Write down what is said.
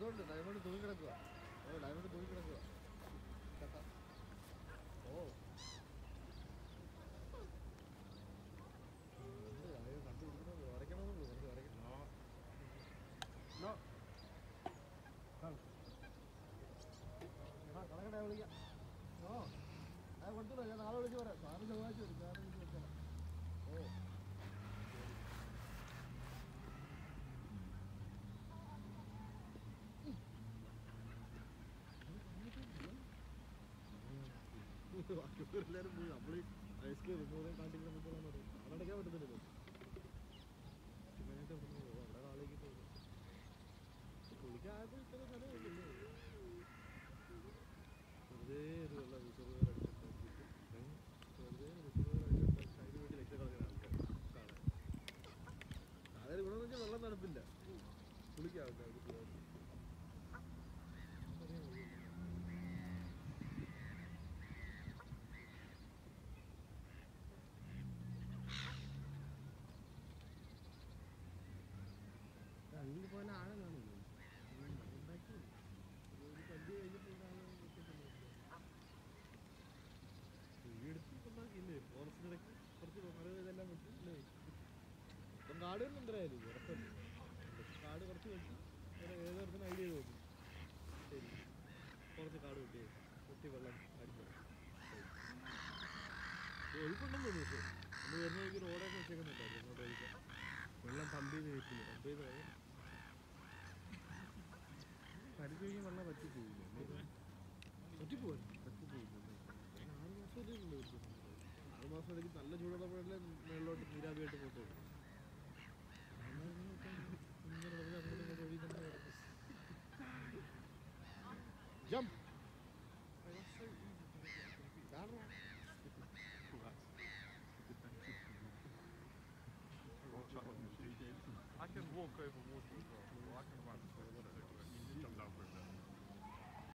അതുകൊണ്ട് ഡയമണ്ട് തൂങ്ങി കിടക്കുക. ഡയമണ്ട് തൂങ്ങി കിടക്കുക. ഓ കണ്ടുപിടിക്കണത് വരയ്ക്കണമെന്നുള്ളൂ. നമുക്ക് വരയ്ക്കണം. കളകട്ടെ വിളിക്കാം. അത് കൊടുത്തില്ല. ഞാൻ നാളെ വിളിച്ച് പറയാം. സാറ് ചൊവ്വാഴ്ച വരും. സാറ് വിളിച്ച് വെച്ചേരാം. ഓ ബാക്കിയുള്ളവരെല്ലാവരും പോയി. നമ്മൾ ഐസ്ക്രീം കാട്ടിങ്ങനെ മുമ്പോളാന്ന് പറയും. അതടയ്ക്കാൻ പറ്റുന്നില്ലല്ലോ. മെയിനായിട്ട് അവിടെ ആളേക്ക് പോകും. കുളിക്കായപ്പോൾ ഇത്ര സ്ഥലമില്ലല്ലോ. വെറുതെ ഒരു വെള്ളം റിസർവർ അടിച്ചിട്ട് വെറുതെ റിസർവർ അടിച്ചിട്ട് അതിന് വേണ്ടി ലക്ഷക്കണക്കിന് ആൾക്കാർ കാണാൻ. സാധാരണ ഗുണമെന്ന് വെച്ചാൽ വെള്ളം തണുപ്പില്ല. കുളിക്കാം ആൾക്കാർക്ക്. അങ്ങനെ പോലെ ആഴം കാണില്ല. ഉണ്ടാക്കി ഒരു പന്തി കഴിഞ്ഞപ്പോൾ വീടെടുത്ത് ഉണ്ടാക്കിയില്ലേ. ഫോറസ്റ്റിനിടയ്ക്ക് കുറച്ച് മഴ ഇതെല്ലാം വെച്ച് അല്ലേ. ഇപ്പം കാട് തന്നെ എന്തായാലും ഉറപ്പല്ലേ. കാട് കുറച്ച് വെച്ച് ഏത് തരത്തിന് ഐഡിയ ചെയ്ത് നോക്കും. ശരി, കുറച്ച് കാട് വെട്ടി വെള്ളം അടിച്ചു ഒഴുക്കുണ്ടെന്ന് തോന്നുന്നു. പക്ഷേ നമ്മൾ വരുന്ന വഴിക്ക് റോഡൊക്കെ വെച്ചേക്കുന്നുണ്ടായിരുന്നു. അങ്ങോട്ട് ഒഴിക്കാൻ വെള്ളം പമ്പ് ചെയ്ത് കയറ്റില്ല. പമ്പ് ചെയ്ത് പരിചയം വെള്ളം പറ്റിപ്പോയില്ല. പറ്റിപ്പോയി 6 മാസമല്ലേ ഉള്ളൂ. 6 മാസം ഇടയ്ക്ക് നല്ല ചൂടുള്ളപ്പോഴല്ലേ മേളിലോട്ട് നീരാവിയായിട്ട് പോകത്തുള്ളൂ. ഇങ്ങനെ വെറുതെ അങ്ങോട്ടും ഇങ്ങോട്ട് ഒഴി തന്നെ കിടക്കും. Jump I can walk over water as well. I can run. Jump down for a bit.